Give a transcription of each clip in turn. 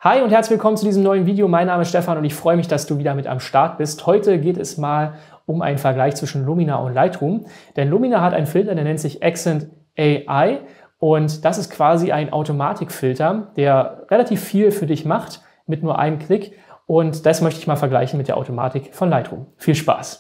Hi und herzlich willkommen zu diesem neuen Video. Mein Name ist Stefan und ich freue mich, dass du wieder mit am Start bist. Heute geht es mal um einen Vergleich zwischen Lumina und Lightroom. Denn Lumina hat einen Filter, der nennt sich Accent AI und das ist quasi ein Automatikfilter, der relativ viel für dich macht mit nur einem Klick. Und das möchte ich mal vergleichen mit der Automatik von Lightroom. Viel Spaß!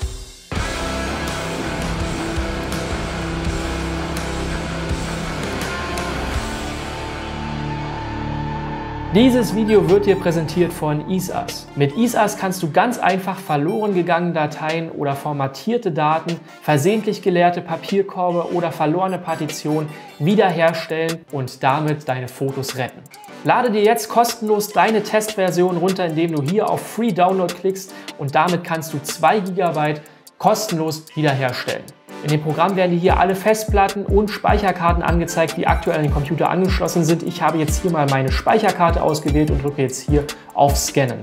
Dieses Video wird dir präsentiert von EaseUs. Mit EaseUs kannst du ganz einfach verloren gegangene Dateien oder formatierte Daten, versehentlich geleerte Papierkorbe oder verlorene Partitionen wiederherstellen und damit deine Fotos retten. Lade dir jetzt kostenlos deine Testversion runter, indem du hier auf Free Download klickst und damit kannst du 2 GB kostenlos wiederherstellen. In dem Programm werden dir hier alle Festplatten und Speicherkarten angezeigt, die aktuell an den Computer angeschlossen sind. Ich habe jetzt hier mal meine Speicherkarte ausgewählt und drücke jetzt hier auf Scannen.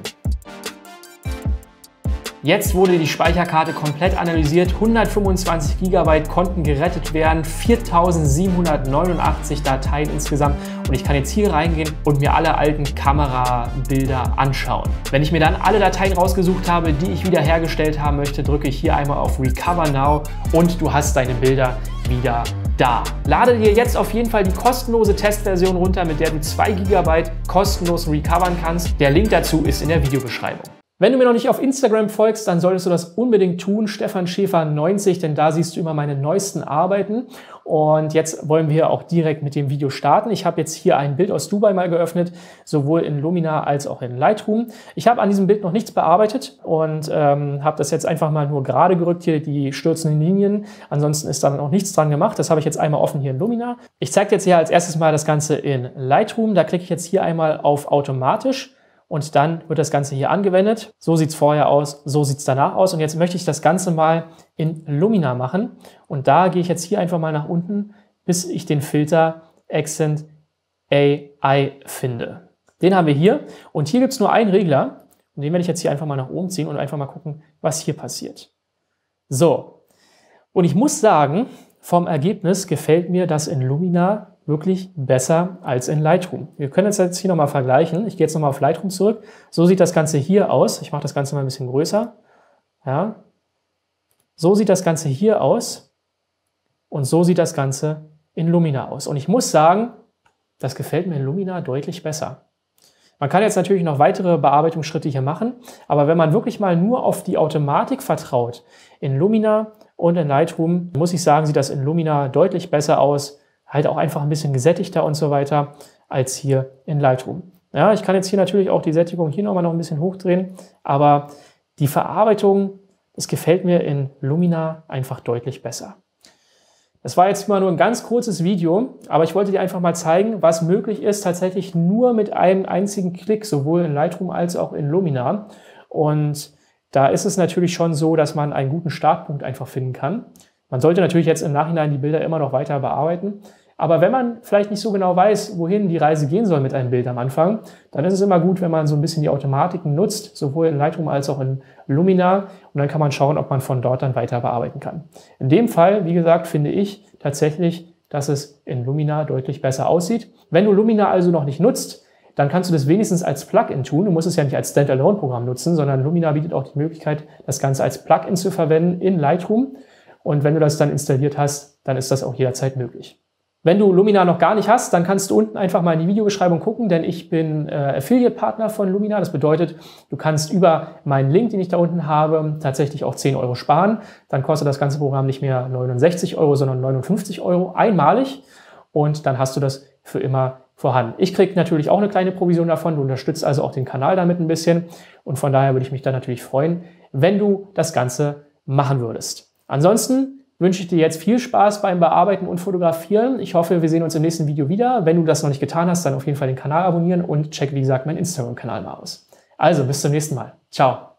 Jetzt wurde die Speicherkarte komplett analysiert, 125 GB konnten gerettet werden, 4789 Dateien insgesamt und ich kann jetzt hier reingehen und mir alle alten Kamerabilder anschauen. Wenn ich mir dann alle Dateien rausgesucht habe, die ich wiederhergestellt haben möchte, drücke ich hier einmal auf Recover Now und du hast deine Bilder wieder da. Lade dir jetzt auf jeden Fall die kostenlose Testversion runter, mit der du 2 GB kostenlos recovern kannst. Der Link dazu ist in der Videobeschreibung. Wenn du mir noch nicht auf Instagram folgst, dann solltest du das unbedingt tun, Stefan Schäfer 90, denn da siehst du immer meine neuesten Arbeiten. Und jetzt wollen wir auch direkt mit dem Video starten. Ich habe jetzt hier ein Bild aus Dubai mal geöffnet, sowohl in Lumina als auch in Lightroom. Ich habe an diesem Bild noch nichts bearbeitet und habe das jetzt einfach mal nur gerade gerückt, hier die stürzenden Linien. Ansonsten ist da noch nichts dran gemacht. Das habe ich jetzt einmal offen hier in Lumina. Ich zeige dir jetzt hier als erstes mal das Ganze in Lightroom. Da klicke ich jetzt hier einmal auf Automatisch. Und dann wird das Ganze hier angewendet. So sieht es vorher aus, so sieht es danach aus. Und jetzt möchte ich das Ganze mal in Lumina machen. Und da gehe ich jetzt hier einfach mal nach unten, bis ich den Filter Accent AI finde. Den haben wir hier. Und hier gibt es nur einen Regler. Und den werde ich jetzt hier einfach mal nach oben ziehen und einfach mal gucken, was hier passiert. So. Und ich muss sagen, vom Ergebnis gefällt mir das in Lumina wirklich besser als in Lightroom. Wir können jetzt hier nochmal vergleichen. Ich gehe jetzt nochmal auf Lightroom zurück. So sieht das Ganze hier aus. Ich mache das Ganze mal ein bisschen größer. Ja. So sieht das Ganze hier aus. Und so sieht das Ganze in Lumina aus. Und ich muss sagen, das gefällt mir in Lumina deutlich besser. Man kann jetzt natürlich noch weitere Bearbeitungsschritte hier machen, aber wenn man wirklich mal nur auf die Automatik vertraut, in Lumina und in Lightroom, muss ich sagen, sieht das in Lumina deutlich besser aus, halt auch einfach ein bisschen gesättigter und so weiter, als hier in Lightroom. Ja, ich kann jetzt hier natürlich auch die Sättigung hier nochmal noch ein bisschen hochdrehen, aber die Verarbeitung, das gefällt mir in Lumina einfach deutlich besser. Das war jetzt mal nur ein ganz kurzes Video, aber ich wollte dir einfach mal zeigen, was möglich ist, tatsächlich nur mit einem einzigen Klick, sowohl in Lightroom als auch in Lumina. Und da ist es natürlich schon so, dass man einen guten Startpunkt einfach finden kann. Man sollte natürlich jetzt im Nachhinein die Bilder immer noch weiter bearbeiten. Aber wenn man vielleicht nicht so genau weiß, wohin die Reise gehen soll mit einem Bild am Anfang, dann ist es immer gut, wenn man so ein bisschen die Automatiken nutzt, sowohl in Lightroom als auch in Lumina. Und dann kann man schauen, ob man von dort dann weiter bearbeiten kann. In dem Fall, wie gesagt, finde ich tatsächlich, dass es in Lumina deutlich besser aussieht. Wenn du Lumina also noch nicht nutzt, dann kannst du das wenigstens als Plugin tun. Du musst es ja nicht als Standalone-Programm nutzen, sondern Lumina bietet auch die Möglichkeit, das Ganze als Plugin zu verwenden in Lightroom. Und wenn du das dann installiert hast, dann ist das auch jederzeit möglich. Wenn du Lumina noch gar nicht hast, dann kannst du unten einfach mal in die Videobeschreibung gucken, denn ich bin Affiliate-Partner von Lumina. Das bedeutet, du kannst über meinen Link, den ich da unten habe, tatsächlich auch 10 € sparen. Dann kostet das ganze Programm nicht mehr 69 €, sondern 59 € einmalig und dann hast du das für immer vorhanden. Ich kriege natürlich auch eine kleine Provision davon. Du unterstützt also auch den Kanal damit ein bisschen und von daher würde ich mich dann natürlich freuen, wenn du das Ganze machen würdest. Ansonsten wünsche ich dir jetzt viel Spaß beim Bearbeiten und Fotografieren. Ich hoffe, wir sehen uns im nächsten Video wieder. Wenn du das noch nicht getan hast, dann auf jeden Fall den Kanal abonnieren und check, wie gesagt, meinen Instagram-Kanal mal aus. Also, bis zum nächsten Mal. Ciao.